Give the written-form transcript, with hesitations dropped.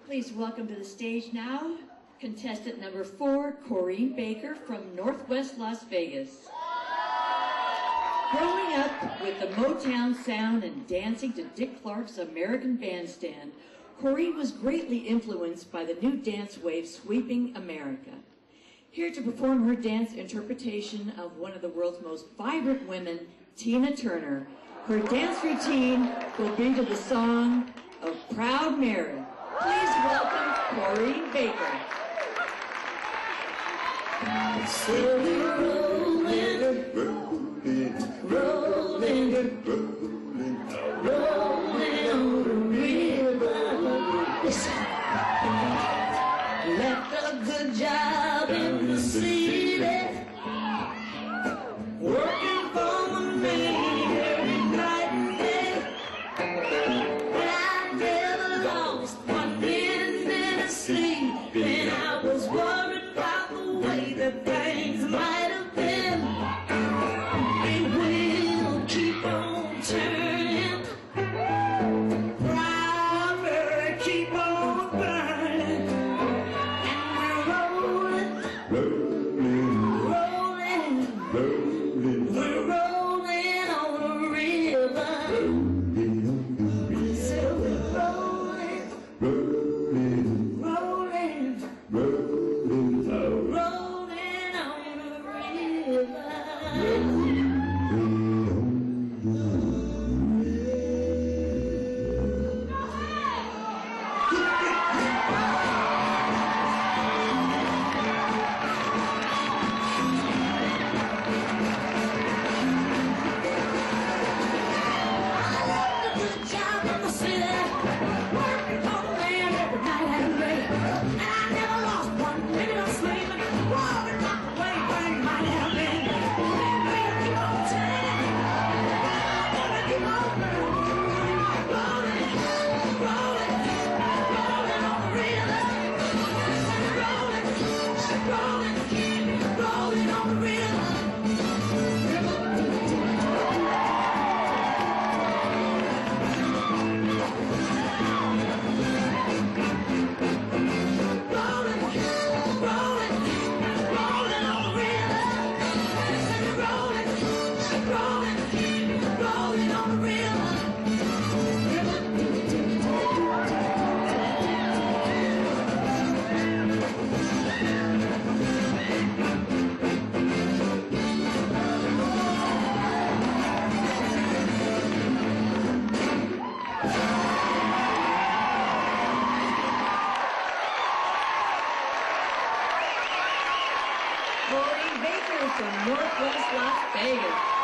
Please welcome to the stage now, contestant number 4, Corrine Baker from Northwest Las Vegas. Growing up with the Motown sound and dancing to Dick Clark's American Bandstand, Corrine was greatly influenced by the new dance wave sweeping America. Here to perform her dance interpretation of one of the world's most vibrant women, Tina Turner, her dance routine will be to the song of Proud Mary. Please welcome Corrine Baker. So we're rolling, rolling, rolling on the river. Left a good job in the city, working for the man every night and day. But I never lost one minute of sleep, and I was worried about the way that things might have been. And we'll keep on turning, proud Mary, keep on burning, and we're rolling, rolling, we're rolling on the river. So we're rolling, rolling, rolling, rolling on the river. Good job in the city, working for the man every night and day. And I never lost one minute of sleep, worried about the way things might have been. We'll keep on turning, gonna keep on rolling, rolling, rolling on the river. Rolling, rolling, rolling on the river. Corrine Baker from Northwest Las Vegas.